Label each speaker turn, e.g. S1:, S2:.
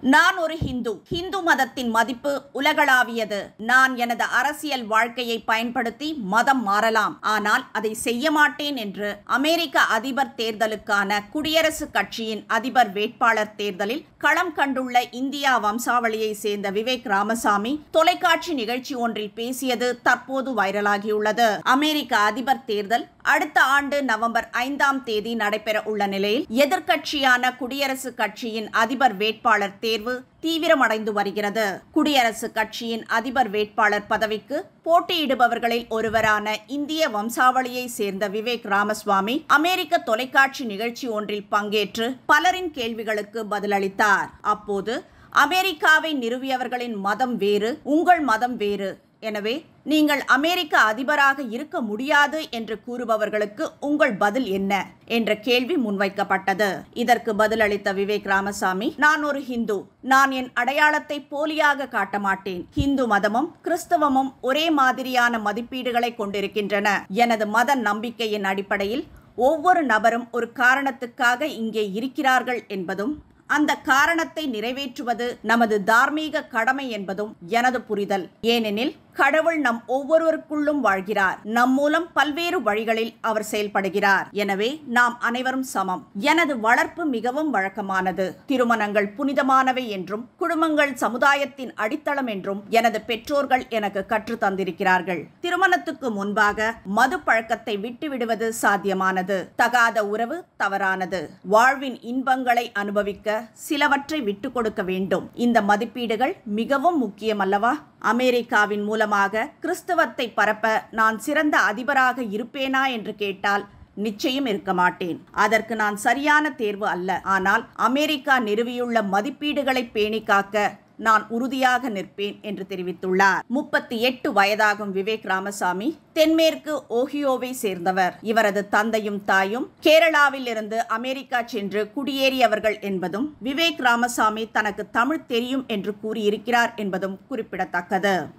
S1: நான் ஒரு இந்து மதத்தின் மதிப்பு உலகளாவியது. நான் எனது அரசியல் வாழ்க்கையை பயன்படுத்தி மதம் மாறலாம், ஆனால் அதை செய்ய மாட்டேன் என்று அமெரிக்க அதிபர் தேர்தலுக்கான குடியரசுக் கட்சியின் அதிபர் வேட்பாளர் தேர்தலில் களம் கண்டுள்ள இந்தியா வம்சாவளியை சேர்ந்த விவேக் ராமசாமி தொலைக்காட்சி நிகழ்ச்சி ஒன்றில் பேசியது தற்போது வைரலாகியுள்ளது. அமெரிக்க அதிபர் தேர்தல் அடுத்த ஆண்டு நவம்பர் 5ஆம் தேதி நடைபெற உள்ள நிலையில் எதிர்க்கட்சியான குடியரசுக் கட்சியின் அதிபர் வேட்பாளர் தேர்வு தீவிரமடைந்து வருகிறது. குடியரசுக் கட்சியின் அதிபர் வேட்பாளர் பதவிக்கு போட்டியிடுபவர்களில் ஒருவரான இந்திய வம்சாவளியை சேர்ந்த விவேக் ராமசுவாமி அமெரிக்க தொலைக்காட்சி நிகழ்ச்சி ஒன்றில் பங்கேற்று பலரின் கேள்விகளுக்கு பதிலளித்தார். அப்போது அமெரிக்காவை நிறுவியவர்களின் மதம் வேறு, உங்கள் மதம் வேறு, எனவே நீங்கள் அமெரிக்க அதிபராக இருக்க முடியாது என்று கூறுபவர்களுக்கு உங்கள் பதில் என்ன என்ற கேள்வி முன்வைக்கப்பட்டது. இதற்கு பதிலளித்த விவேக் ராமசாமி, நான் ஒரு இந்து. நான் என் அடையாளத்தை போலியாக காட்ட மாட்டேன். இந்து மதமும் கிறிஸ்தவமும் ஒரே மாதிரியான மதிப்பீடுகளை கொண்டிருக்கின்றன. எனது மத நம்பிக்கையின் அடிப்படையில் ஒவ்வொரு நபரும் ஒரு காரணத்துக்காக இங்கே இருக்கிறார்கள் என்பதும் அந்த காரணத்தை நிறைவேற்றுவது நமது தார்மீக கடமை என்பதும் எனது புரிதல். ஏனெனில் கடவுள் நம் ஒவ்வொருவருக்குள்ளும் வாழ்கிறார். நம் மூலம் பல்வேறு வழிகளில் அவர் செயல்படுகிறார். எனவே நாம் அனைவரும் சமம். எனது வளர்ப்பு மிகவும் வழக்கமானது. திருமணங்கள் புனிதமானவை என்றும் குடும்பங்கள் சமுதாயத்தின் அடித்தளம் என்றும் எனது பெற்றோர்கள் எனக்கு கற்று தந்திருக்கிறார்கள். திருமணத்துக்கு முன்பாக மது பழக்கத்தை விட்டுவிடுவது சாத்தியமானது. தகாத உறவு தவறானது. வாழ்வின் இன்பங்களை அனுபவிக்க சிலவற்றை விட்டுக் கொடுக்க வேண்டும். இந்த மதிப்பீடுகள் மிகவும் முக்கியம் அல்லவா? அமெரிக்காவின் மூலமாக கிறிஸ்தவத்தை பரப்ப நான் சிறந்த அதிபராக இருப்பேனா என்று கேட்டால் நிச்சயம் இருக்க மாட்டேன். அதற்கு நான் சரியான தேர்வு அல்ல. ஆனால் அமெரிக்கா நிறுவியுள்ள மதிப்பீடுகளை பேணி காக்க நான் உறுதியாக நிற்பேன் என்று தெரிவித்துள்ளார். 38 வயதாகும் விவேக் ராமசாமி தென்மேற்கு ஓஹியோவை சேர்ந்தவர். இவரது தந்தையும் தாயும் கேரளாவில் இருந்து அமெரிக்கா சென்று குடியேறியவர்கள் என்பதும் விவேக் ராமசாமி தனக்கு தமிழ் தெரியும் என்று கூறியிருக்கிறார் என்பதும் குறிப்பிடத்தக்கது.